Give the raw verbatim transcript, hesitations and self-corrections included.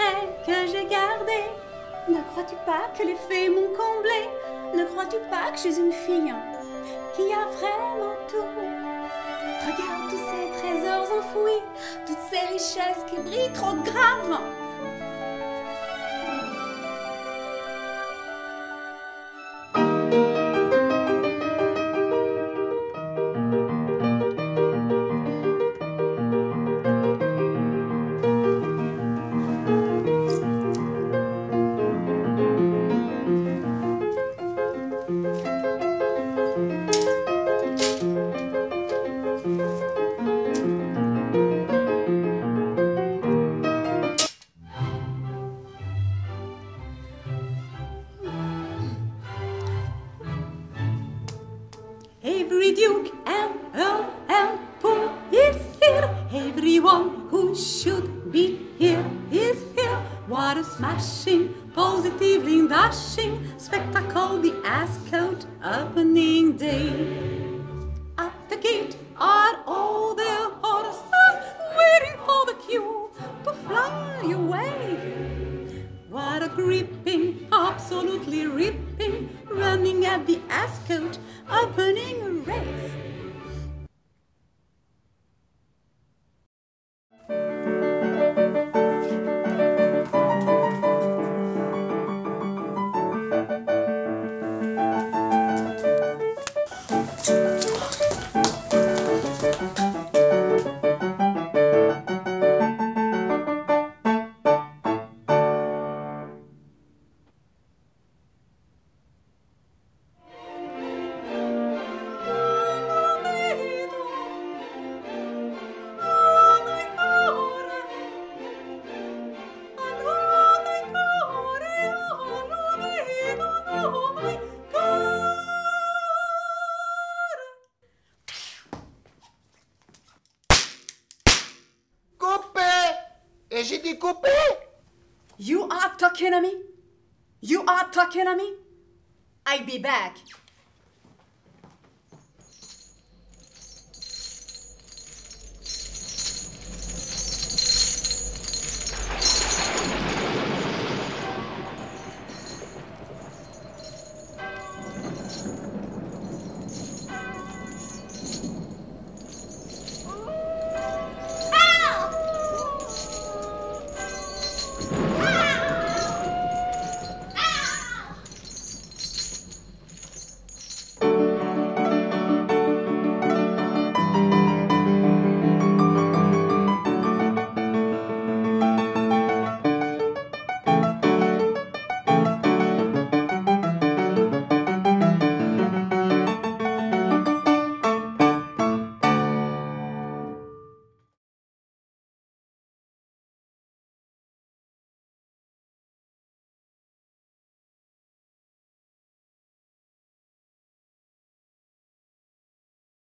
secret que j'ai gardé. Ne crois-tu pas que les faits m'ont comblé? Ne crois-tu pas que je suis une fille qui a vraiment tout? Regarde tous ces trésors enfouis, toutes ces richesses qui brillent trop graves. Every duke and earl and poor is here. Everyone who should be here is here. What a smashing, positively dashing spectacle, the Ascot opening day. At the gate are all the horses waiting for the cue to fly away. What a gripping, absolutely ripping, running at the Ascot opening race. J'ai dit coupé. You are talking to me? You are talking to me? I'll be back.